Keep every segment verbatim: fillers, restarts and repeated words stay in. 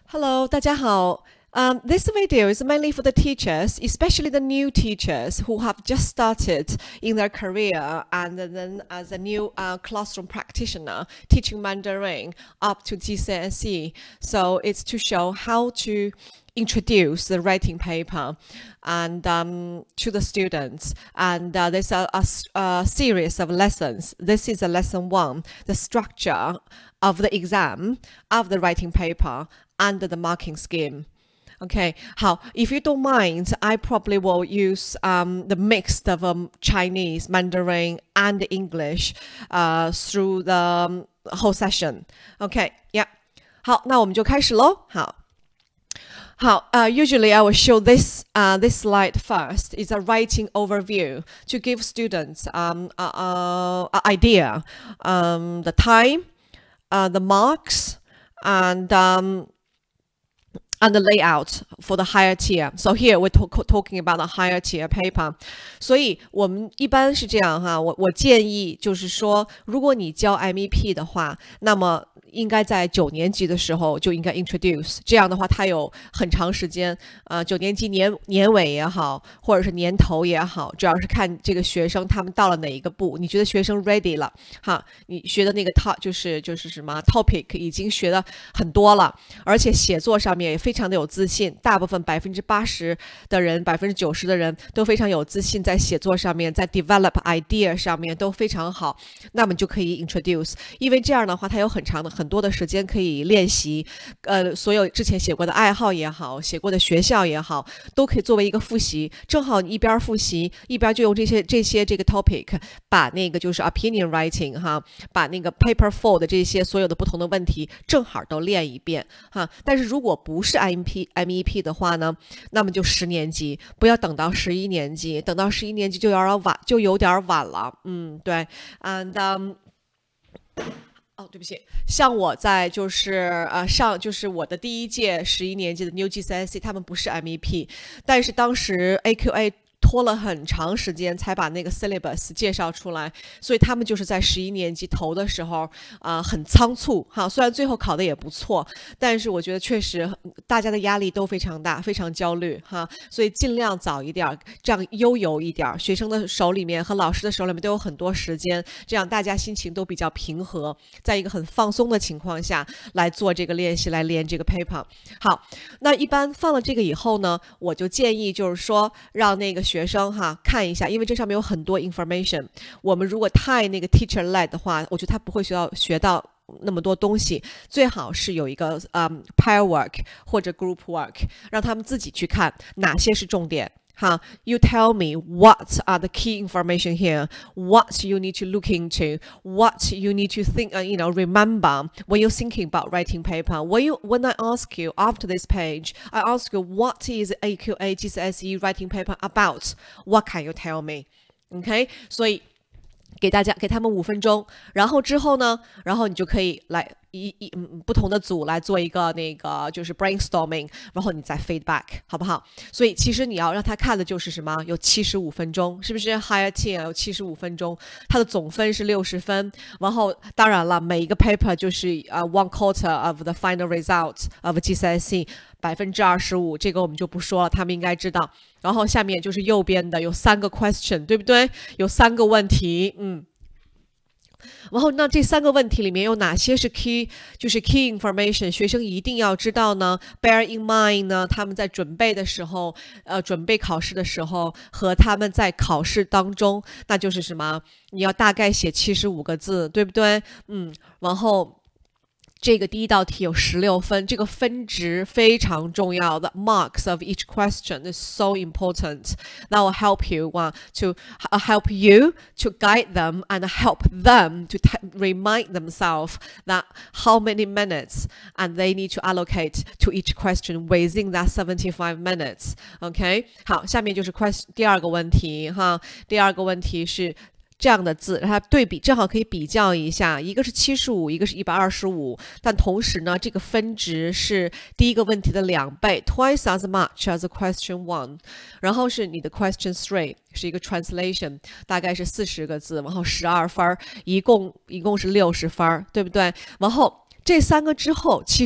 Hello, 大家好。Um, this video is mainly for the teachers, especially the new teachers who have just started in their career and then as a new uh, classroom practitioner teaching Mandarin up to G C S E. So it's to show how to introduce the writing paper and um, to the students. And uh, there's a, a, a series of lessons. This is a lesson one, the structure of the exam of the writing paper under the marking scheme. Okay, 好 if you don't mind, I probably will use um, the mix of um, Chinese, Mandarin, and English uh, through the um, whole session. Okay, yeah. 好，那我们就开始咯。好。好, uh, usually I will show this uh, this slide first. It's a writing overview to give students um, a, a, a idea, um, the time, uh, the marks, and um, and the layout for the higher tier. So here we're talk, talking about the higher tier paper. 所以我们一般是这样哈，我我建议就是说，如果你教 M E P 的话，那么应该在九年级的时候就应该 introduce， 这样的话它有很长时间，呃，九年级年年尾也好，或者是年头也好，主要是看这个学生他们到了哪一个步，你觉得学生 ready 了，哈，你学的那个 top 就是就是什么 topic 已经学的很多了，而且写作上面也非常的有自信，大部分百分之八十的人，百分之九十的人都非常有自信，在写作上面，在 develop idea 上面都非常好，那么就可以 introduce， 因为这样的话，它有很长的很多的时间可以练习，呃，所有之前写过的爱好也好，写过的学校也好，都可以作为一个复习，正好你一边复习，一边就用这些这些这个 topic， 把那个就是 opinion writing 哈，把那个 paper four 的这些所有的不同的问题，正好都练一遍哈。但是如果不是 M E P M E P 的话呢，那么就十年级，不要等到十一年级，等到十一年级就有点晚，就有点晚了。嗯，对 ，and um, 哦，对不起，像我在就是呃上就是我的第一届十一年级的 New G C S E， 他们不是 M E P， 但是当时 A Q A。拖了很长时间才把那个 syllabus 介绍出来，所以他们就是在十一年级头的时候啊、呃，很仓促哈。虽然最后考的也不错，但是我觉得确实大家的压力都非常大，非常焦虑哈。所以尽量早一点，这样悠游一点，学生的手里面和老师的手里面都有很多时间，这样大家心情都比较平和，在一个很放松的情况下来做这个练习，来练这个 paper。好，那一般放了这个以后呢，我就建议就是说让那个学生哈看一下，因为这上面有很多 information。我们如果太那个 teacher led 的话，我觉得他不会学到学到那么多东西。最好是有一个嗯 pair work 或者 group work， 让他们自己去看哪些是重点。哈 you tell me what are the key information here, what you need to look into, what you need to think, uh, you know, remember when you're thinking about writing paper. When you, when I ask you after this page, I ask you what is A Q A G C S E writing paper about? What can you tell me? Okay, 所以给大家给他们五分钟，然后之后呢，然后你就可以来一一嗯不同的组来做一个那个就是 brainstorming， 然后你再 feedback， 好不好？所以其实你要让他看的就是什么？有七十五分钟，是不是 ？Higher tier 有七十五分钟，它的总分是六十分。然后当然了，每一个 paper 就是呃、uh, one quarter of the final result of G C S E， 百分之二十五，这个我们就不说了，他们应该知道。然后下面就是右边的有三个 question， 对不对？有三个问题，嗯。然后那这三个问题里面有哪些是 key， 就是 key information， 学生一定要知道呢 ？Bear in mind 呢，他们在准备的时候，呃，准备考试的时候和他们在考试当中，那就是什么？你要大概写七十五个字，对不对？嗯，然后。这个第一道题有十六分，这个分值非常重要的 marks of each question is so important. That will help you uh, to uh, help you to guide them and help them to remind themselves that how many minutes and they need to allocate to each question within that seventy-five minutes. OK， 好，下面就是 question 第二个问题哈，第二个问题是。这样的字，让它对比，正好可以比较一下，一个是七十五，一个是一百二十五，但同时呢，这个分值是第一个问题的两倍 ，twice as much as question one。然后是你的 question three 是一个 translation， 大概是四十个字，然后十二分，一共一共是六十分，对不对？然后这三个之后，其实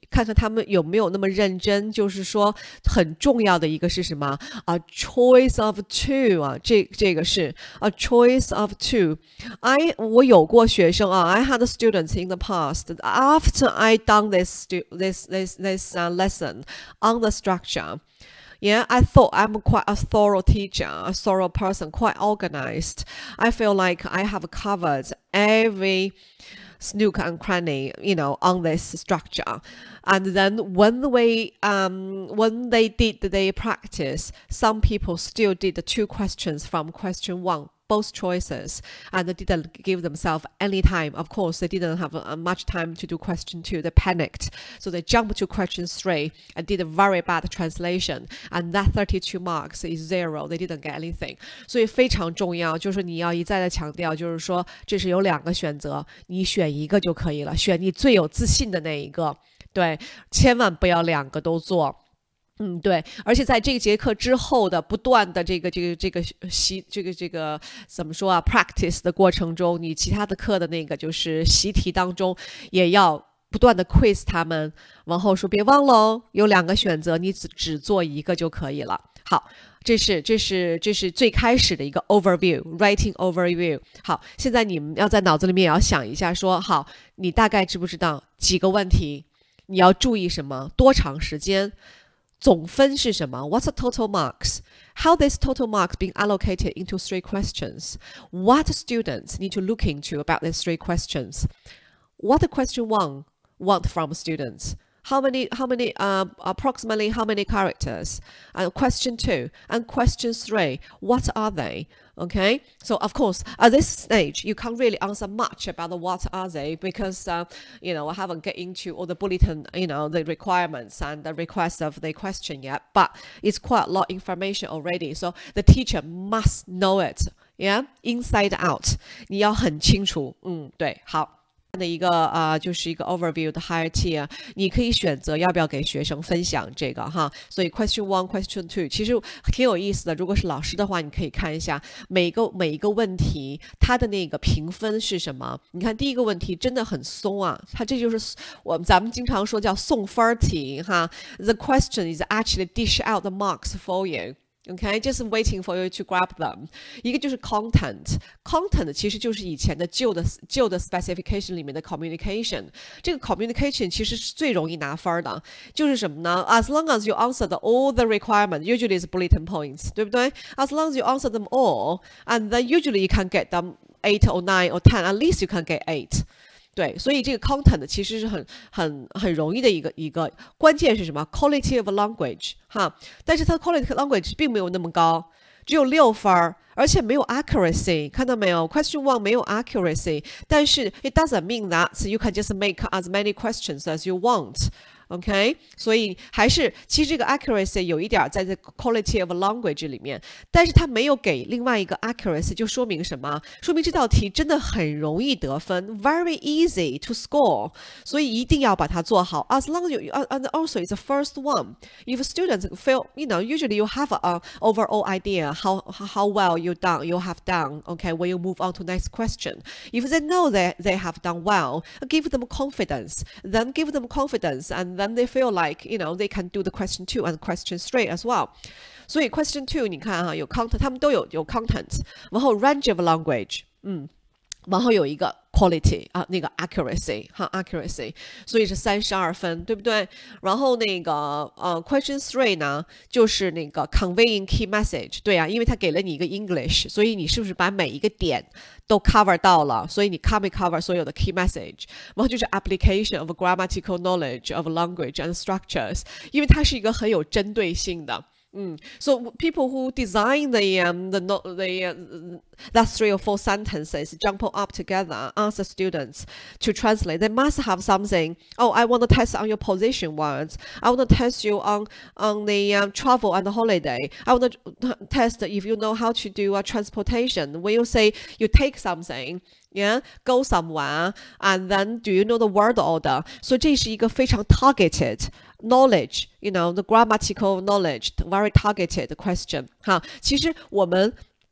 看看他们有没有那么认真。就是说，很重要的一个是什么？A choice of two 啊，这这个是 a choice of two。I 我有过学生啊 ，I had students in the past after I done this this this this uh, lesson on the structure. Yeah, I thought I'm quite a thorough teacher, a thorough person, quite organized. I feel like I have covered every snook and cranny, you know, on this structure. And then when we, um, when they did the practice, some people still did the two questions from question one, both choices, and they didn't give themselves any time. Of course, they didn't have uh, much time to do question two. They panicked. So they jumped to question three and did a very bad translation. And that thirty-two marks is zero. They didn't get anything. 所以非常重要，就是你要一再的强调，就是说这是有两个选择，你选一个就可以了，选你最有自信的那一个。对，千万不要两个都做。嗯，对，而且在这个节课之后的不断的这个这个这个习这个这个怎么说啊 ，practice 的过程中，你其他的课的那个就是习题当中，也要不断的 quiz 他们，往后说别忘了哦，有两个选择，你只只做一个就可以了。好，这是这是这是最开始的一个 overview，writing overview。好，现在你们要在脑子里面也要想一下说，好，你大概知不知道几个问题？你要注意什么？多长时间？总分是什么 ？What's the total marks? How this total marks being allocated into three questions? What students need to look into about these three questions? What the question one want from students? How many, how many, uh, approximately how many characters? And question two and question three, what are they? Okay, so of course, at this stage, you can't really answer much about the what are they because, uh, you know, I haven't get into all the bulletin, you know, the requirements and the request of the question yet, but it's quite a lot of information already. So the teacher must know it, yeah, inside out. 你要很清楚，嗯，对，好。的一个啊、呃，就是一个 overview 的 hierarchy 啊，你可以选择要不要给学生分享这个哈。所以 question one, question two 其实挺有意思的。如果是老师的话，你可以看一下每个每一个问题它的那个评分是什么。你看第一个问题真的很松啊，它这就是我们咱们经常说叫送分题哈。The question is actually dish out the marks for you。Okay, just waiting for you to grab them. 一个就是 content，content 其实就是以前的旧的旧的 specification 里面的 communication。这个 communication 其实是最容易拿分的，就是什么呢 ？As long as you answer the, all the requirements, usually is bulletin points， 对不对 ？As long as you answer them all, and then usually you can get them eight or nine or ten. At least you can get eight. 对，所以这个 content 其实是很很很容易的一个一个关键是什么 ？quality of language 哈，但是它的 quality of language 并没有那么高，只有六分，而且没有 accuracy， 看到没有 ？Question one 没有 accuracy， 但是 it doesn't mean that you can just make as many questions as you want。OK， 所以还是其实这个 accuracy 有一点在这 quality of language 里面，但是它没有给另外一个 accuracy， 就说明什么？说明这道题真的很容易得分 ，very easy to score， 所以一定要把它做好。As long as you and also it's the first one. If students feel, you know, usually you have a overall idea how how well you done, you have done. Okay, when you move on to next question. If they know that they have done well, give them confidence. Then give them confidence and then they feel like, you know, they can do the question two and question three as well. 所以 question two 你看哈，有 content， 他们都有有 content， 然后 range of language， 嗯，然后有一个 quality 啊，那个 accuracy 哈 accuracy， 所以是三十二分，对不对？然后那个呃 question three 呢，就是那个 conveying key message， 对啊，因为它给了你一个 English， 所以你是不是把每一个点都 cover 到了？所以你 cover cover 所有的 key message， 然后就是 application of grammatical knowledge of language and structures， 因为它是一个很有针对性的。Mm. So people who design the um the not the uh, that three or four sentences jumble up together, ask the students to translate. They must have something. Oh, I want to test on your position words. I want to test you on on the um, travel and the holiday. I want to test if you know how to do a uh, transportation. When you say you take something. Yeah, go somewhere, and then do you know the word order? So 这是一个非常 targeted knowledge, you know, the grammatical knowledge, very targeted question. 哈，其实我们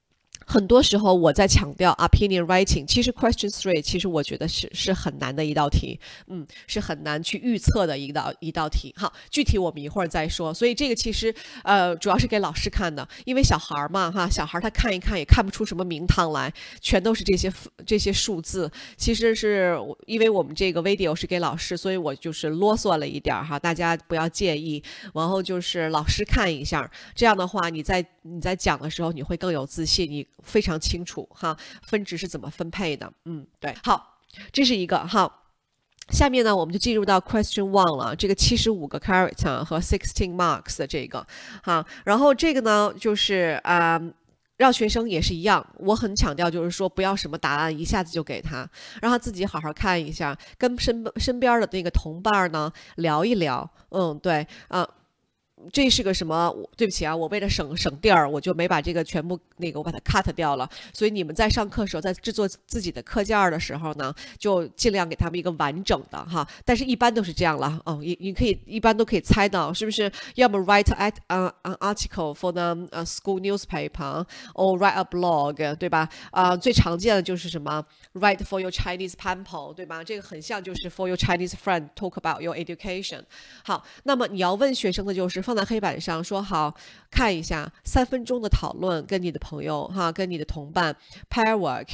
很多时候我在强调 opinion writing， 其实 question three 其实我觉得是是很难的一道题，嗯，是很难去预测的一道一道题。好，具体我们一会儿再说。所以这个其实呃主要是给老师看的，因为小孩嘛哈，小孩他看一看也看不出什么名堂来，全都是这些这些数字。其实是因为我们这个 video 是给老师，所以我就是啰嗦了一点哈，大家不要介意。然后就是老师看一下，这样的话你在你在讲的时候你会更有自信，你非常清楚哈，分值是怎么分配的。嗯，对，好，这是一个哈。下面呢，我们就进入到 question one 了，这个七十五个 character 和 sixteen marks 的这个哈。然后这个呢，就是啊、呃，让学生也是一样，我很强调就是说，不要什么答案一下子就给他，让他自己好好看一下，跟身身边的那个同伴呢聊一聊。嗯，对啊。呃这是个什么？对不起啊，我为了省省地儿，我就没把这个全部那个我把它 cut 掉了。所以你们在上课的时候，在制作自己的课件的时候呢，就尽量给他们一个完整的哈。但是一般都是这样了哦，你你可以一般都可以猜到，是不是？要么 write at an article for the school newspaper，or write a blog， 对吧？啊、呃，最常见的就是什么 write for your Chinese pupil， 对吧？这个很像就是 for your Chinese friend talk about your education。好，那么你要问学生的就是。放在黑板上说好，看一下三分钟的讨论，跟你的朋友哈，跟你的同伴 pair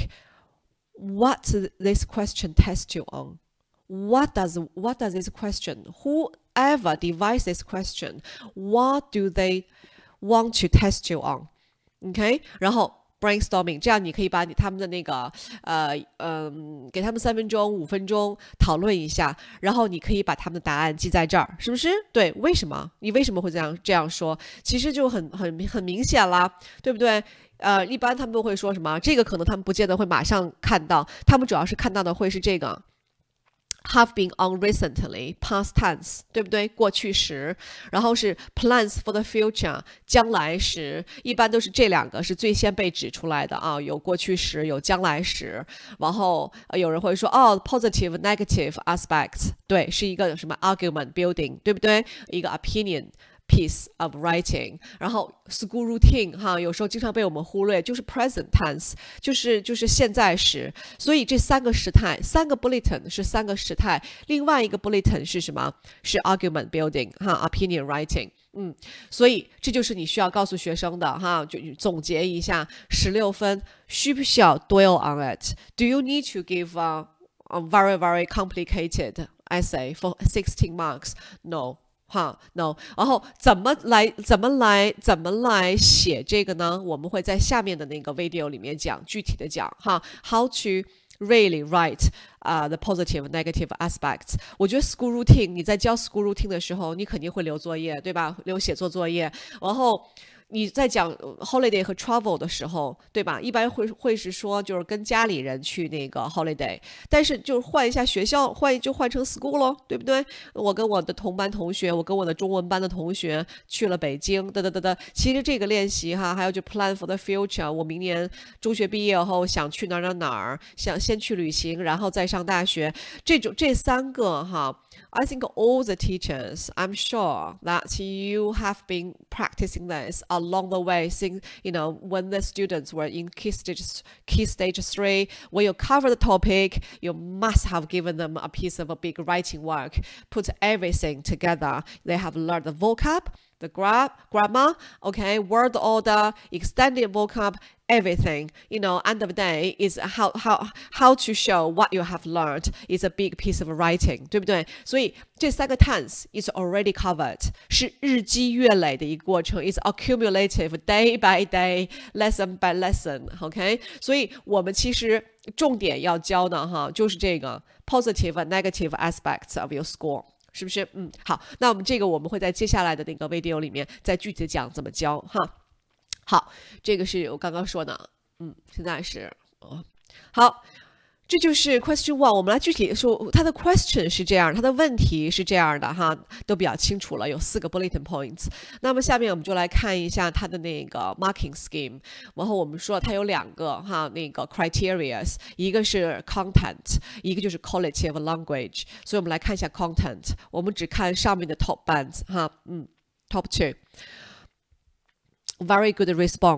work。What this question test you on? What does what does this question? Whoever devised this question, what do they want to test you on? OK， 然后。brainstorming， 这样你可以把你他们的那个呃嗯、呃，给他们三分钟、五分钟讨论一下，然后你可以把他们的答案记在这儿，是不是？对，为什么？你为什么会这样这样说？其实就很很很明显啦，对不对？呃，一般他们都会说什么？这个可能他们不见得会马上看到，他们主要是看到的会是这个。Have been on recently, past tense， 对不对？过去时，然后是 plans for the future， 将来时，一般都是这两个是最先被指出来的啊，有过去时，有将来时。然后、呃、有人会说，哦 ，positive, negative aspects， 对，是一个什么 argument building， 对不对？一个 opinion。piece of writing， 然后 school routine 哈，有时候经常被我们忽略，就是 present tense， 就是就是现在时。所以这三个时态，三个 bulletin 是三个时态，另外一个 bulletin 是什么？是 argument building 哈 ，opinion writing。嗯，所以这就是你需要告诉学生的哈，就总结一下，十六分需不需要 dwell on it? Do you need to give a, a very very complicated essay for sixteen marks? No。哈 ，no， 然后怎么来怎么来怎么来写这个呢？我们会在下面的那个 video 里面讲具体的讲哈 ，how to really write 啊、uh, the positive negative aspects。我觉得 school routine 你在教 school routine 的时候，你肯定会留作业，对吧？留写作作业，然后。你在讲 holiday 和 travel 的时候，对吧？一般会会是说就是跟家里人去那个 holiday， 但是就是换一下学校，换就换成 school 咯，对不对？我跟我的同班同学，我跟我的中文班的同学去了北京，哒哒哒哒。其实这个练习哈，还有就 plan for the future， 我明年中学毕业后想去哪儿哪儿哪儿，想先去旅行，然后再上大学。这种这三个哈。I think all the teachers, I'm sure that you have been practicing this along the way since, you know, when the students were in key stage, key stage three, when you cover the topic, you must have given them a piece of a big writing work, put everything together. They have learned the vocab, the gra grammar, okay, word order, extended vocab, everything, you know, end of the day is how how how to show what you have learned is a big piece of writing， 对不对？所以这三个 tense is already covered， 是日积月累的一个过程 ，is accumulative day by day, lesson by lesson，OK？、Okay? 所以我们其实重点要教的哈，就是这个 positive and negative aspects of your score。是不是？嗯，好，那我们这个我们会在接下来的那个 video 里面再具体讲怎么教哈。好，这个是我刚刚说的，嗯，现在是，哦，好，这就是 question one。我们来具体说，它的 question 是这样，它的问题是这样的哈，都比较清楚了，有四个 bulletin points。那么下面我们就来看一下它的那个 marking scheme。然后我们说它有两个哈，那个 criteria， 一个是 content， 一个就是 quality of language。所以我们来看一下 content， 我们只看上面的 top bands 哈，嗯 ，top two。Very good response.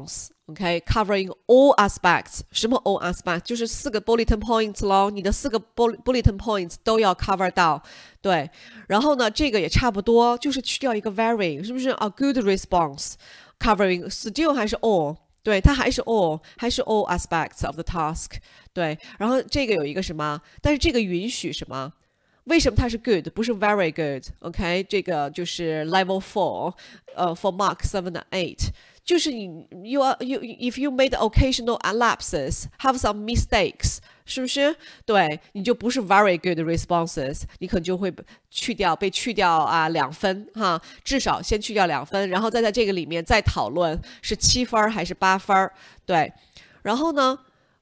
OK, covering all aspects. 什么 all aspects? 就是四个 bulletin points 咯，你的四个 bulletin points 都要 cover 到。对，然后呢，这个也差不多，就是去掉一个 very， 是不是 a good response covering still 还是 all？ 对，它还是 all， 还是 all aspects of the task。对，然后这个有一个什么？但是这个允许什么？为什么它是 good 不是 very good？OK， 这个就是 level four， 呃、uh, ，for mark seven and eight。就是你 you are you if you made occasional lapses, have some mistakes， 是不是？对，你就不是 very good responses， 你可能就会去掉被去掉啊两分哈，至少先去掉两分，然后再在这个里面再讨论是七分还是八分，对，然后呢？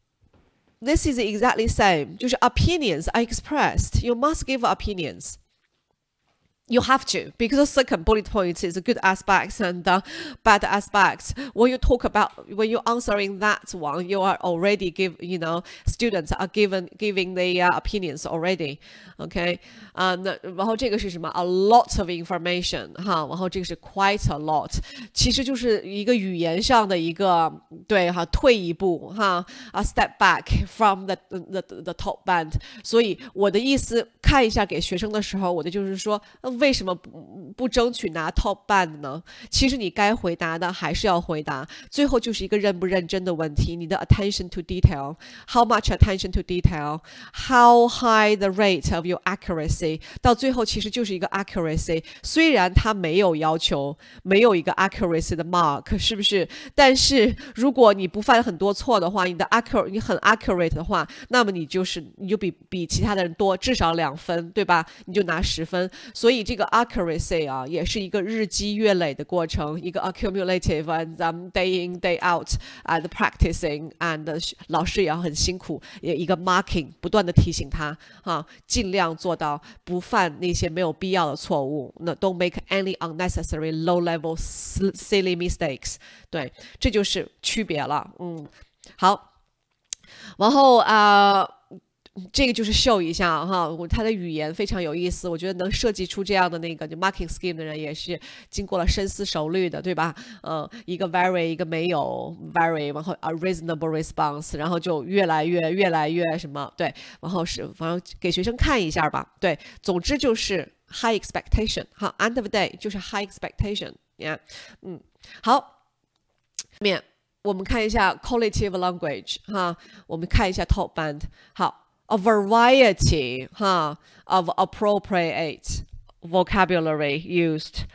This is exactly same， 就是 opinions are expressed. You must give opinions. You have to, because the second bullet point is good aspects and uh, bad aspects. When you talk about, when you're answering that one, you are already give, you know, students are given giving the uh, opinions already. OK， 啊、uh, ，然后这个是什么 ？A lot of information 哈，然后这个是 quite a lot， 其实就是一个语言上的一个对哈，退一步哈 ，a step back from the the the top band。所以我的意思，看一下给学生的时候，我的就是说。为什么不不争取拿 top band 呢？其实你该回答的还是要回答，最后就是一个认不认真的问题。你的 attention to detail, how much attention to detail, how high the rate of your accuracy， 到最后其实就是一个 accuracy。虽然它没有要求，没有一个 accuracy 的 mark， 是不是？但是如果你不犯很多错的话，你的 accurate 你很 accurate 的话，那么你就是你就比比其他的人多至少两分，对吧？你就拿十分。所以这个 accuracy 啊，也是一个日积月累的过程，一个 accumulative and um, day in day out and practicing and 老师也要很辛苦，也一个 marking 不断的提醒他哈，尽量做到不犯那些没有必要的错误。那 don't make any unnecessary low level silly mistakes。对，这就是区别了。嗯，好，然后啊。呃这个就是秀一下哈，他的语言非常有意思，我觉得能设计出这样的那个就 marking scheme 的人也是经过了深思熟虑的，对吧？嗯，一个 very 一个没有 very， 然后 a reasonable response， 然后就越来越越来越什么对，然后是反正给学生看一下吧，对，总之就是 high expectation 哈 ，end of the day 就是 high expectation， yeah， 嗯，好，面我们看一下 quality of language 哈，我们看一下 top band， 好。A variety huh, of appropriate vocabulary used.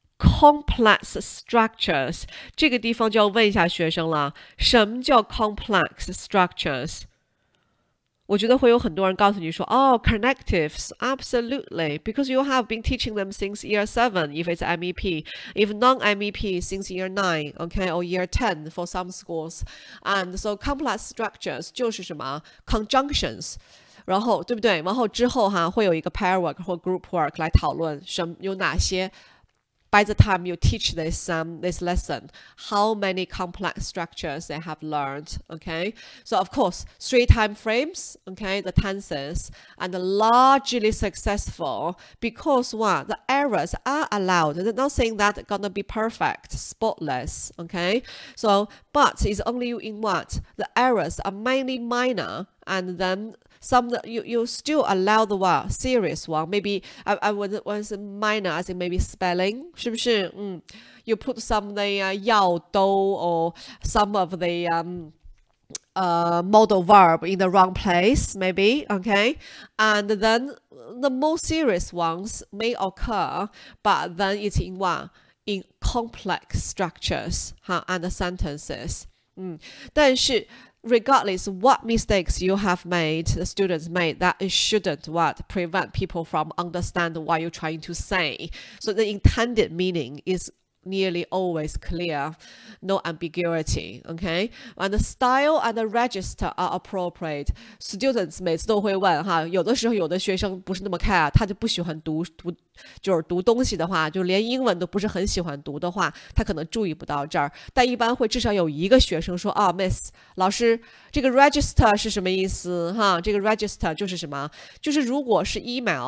Complex structures. 这个地方就要问一下学生了，什么叫 complex structures？ 我觉得会有很多人告诉你说，哦 connectives, absolutely, because you have been teaching them since year seven if it's M E P, if non-M E P since year nine, okay, or year ten for some schools. And so complex structures 就是什么 conjunctions， 然后对不对？然后之后哈会有一个 pair work 或 group work 来讨论什有哪些。By the time you teach this um, this lesson, how many complex structures they have learned, okay? So of course, three time frames, okay, the tenses, and largely successful because what? The errors are allowed. They're not saying that they're gonna be perfect, spotless, okay? So, but it's only in what? The errors are mainly minor, and then some that you, you still allow the what serious one. Maybe I, I was was minor, as in maybe spelling. 是不是？嗯 You put some of the uh, 要都 or some of the um uh modal verb in the wrong place, maybe. Okay, and then the more serious ones may occur, but then it's in what? In complex structures, huh, and sentences. 嗯，但是。Regardless what mistakes you have made, the students made, that it shouldn't what prevent people from understand what you're trying to say. So the intended meaning is nearly always clear, no ambiguity, okay? And the style and the register are appropriate. Students 每次都会问哈，有的时候有的学生不是那么 care， 他就不喜欢读读，就是读东西的话，就连英文都不是很喜欢读的话，他可能注意不到这儿。但一般会至少有一个学生说啊 ，Miss 老师，这个 register 是什么意思？哈，这个 register 就是什么？就是如果是 email。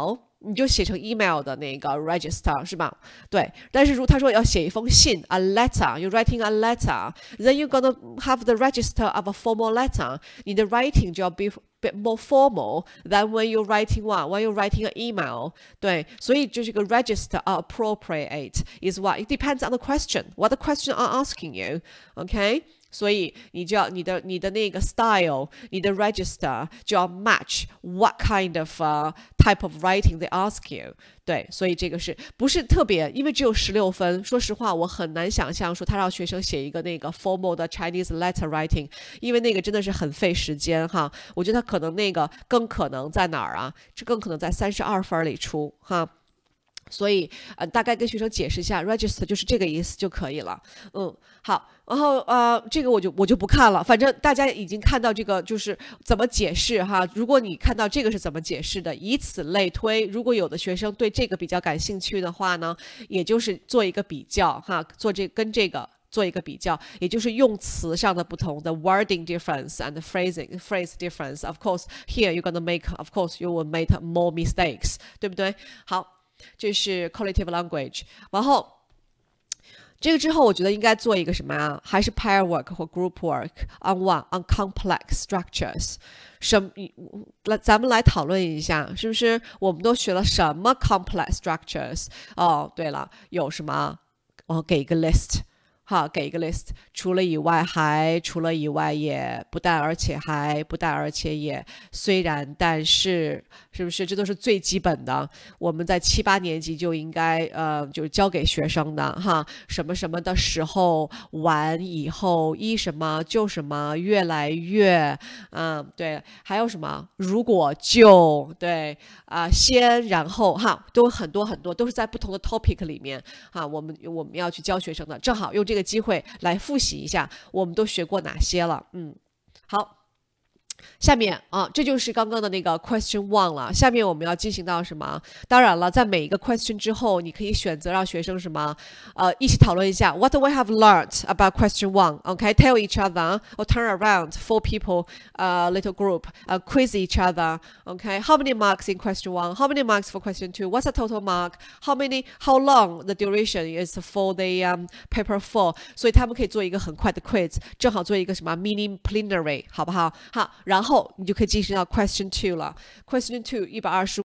你就写成 email 的那个 register 是吧？对，但是如果他说要写一封信 a letter, you're writing a letter, then you're gonna have the register of a formal letter. 你的 writing 就要 be bit more formal than when you're writing one, when you're writing an email. 对，所以就是个 register appropriate is what it depends on the question, what the question are asking you. Okay?所以你就要你的你的那个 style， 你的 register 就要 match what kind of、uh, type of writing they ask you。对，所以这个是不是特别？因为只有十六分，说实话，我很难想象说他让学生写一个那个 formal 的 Chinese letter writing， 因为那个真的是很费时间哈。我觉得他可能那个更可能在哪儿啊？这更可能在三十二分里出哈。所以，呃，大概跟学生解释一下 ，register 就是这个意思就可以了。嗯，好，然后呃，这个我就我就不看了，反正大家已经看到这个就是怎么解释哈。如果你看到这个是怎么解释的，以此类推。如果有的学生对这个比较感兴趣的话呢，也就是做一个比较哈，做这跟这个。做一个比较，也就是用词上的不同的 wording difference and phrasing phrase difference. Of course, here you're gonna make, of course, you will make more mistakes, 对不对？好，这是 collective language。然后这个之后，我觉得应该做一个什么啊？还是 pair work 或 group work on one on complex structures。什来，咱们来讨论一下，是不是我们都学了什么 complex structures？ 哦，对了，有什么？哦，给一个 list。好，给一个 list， 除了以外还，除了以外也，不但而且还，不但而且也，虽然但是，是不是？这都是最基本的，我们在七八年级就应该呃，就是教给学生的哈。什么什么的时候，完以后，一什么就什么，越来越，嗯，对，还有什么？如果就对啊、呃，先然后哈，都很多很多，都是在不同的 topic 里面哈，我们我们要去教学生的，正好用这个。这个机会来复习一下，我们都学过哪些了？嗯，好。下面啊，这就是刚刚的那个 question one 了。下面我们要进行到什么？当然了，在每一个 question 之后，你可以选择让学生什么，呃，一起讨论一下 What do we have learned about question one? Okay, tell each other or turn around four people, uh, little group, uh, quiz each other. Okay, how many marks in question one? How many marks for question two? What's the total mark? How many? How long the duration is for the um, paper four? 所以他们可以做一个很快的 quiz， 正好做一个什么 mini plenary， 好不好？好。然后你就可以进行到 question two 了。question two 一百二十